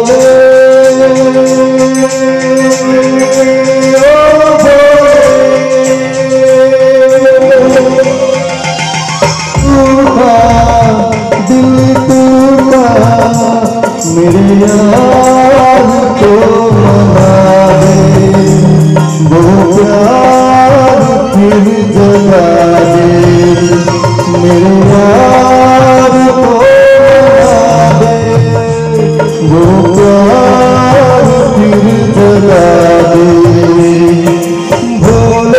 मेरे यार को मना दे, वो प्यार फिर जगा दे। मेरे यार को मना दे, वो प्यार फिर जगा दे। भोले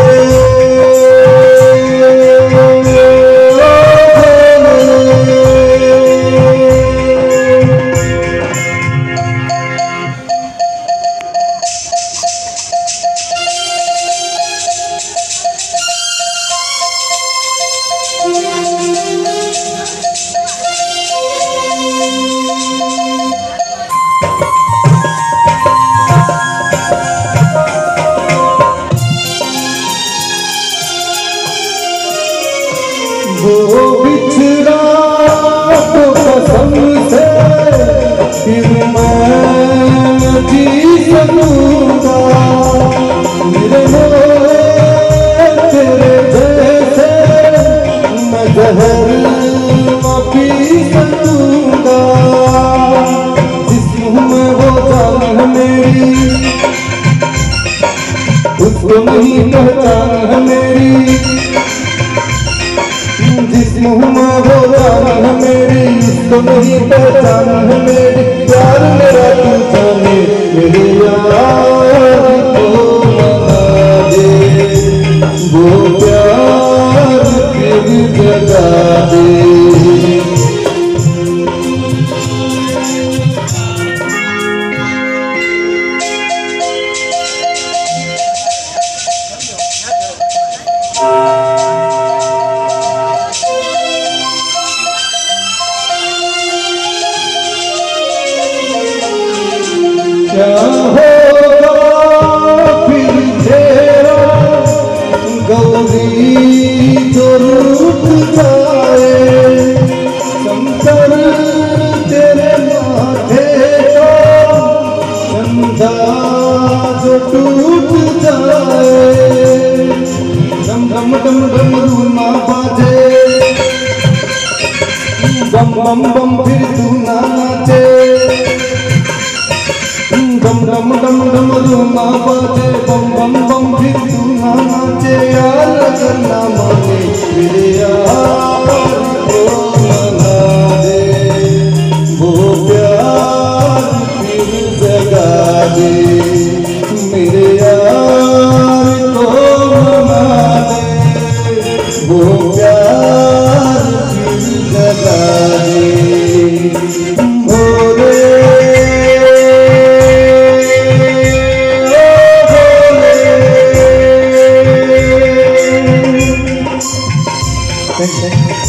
वो बिछड़ा तो कसम से फिर मैं जी सकूंगा। मेरे मोए तेरे जैसे मैं जहर न पी सकूंगा। जिस्म में वो जान है मेरी, उसको नहीं पहचान है मेरी। जिस मुँह में वो जान है मेरी, उसको नहीं पहचान है मेरी। प्यार मेरा तू जाने, मेरे यार को मना दे, वो प्यार फिर जगा दे। क्या होगा फिर तेरा गौरी जो रूठ जाए। शंकर तेरे माथे का कंधा जो टूट जाए। डम डम डम डमरू ना बाजे, बम बम बम फिर तू ना नाचे। डम डम डम डमरू ना बाजे, बम बम बम फिर तू ना नाचे। यार अगर ना माने, मेरे यार को मना दे, वो प्यार फिर जगा दे। मेरे यार को मना दे, वो प्यार फिर जगा दे। Thank you.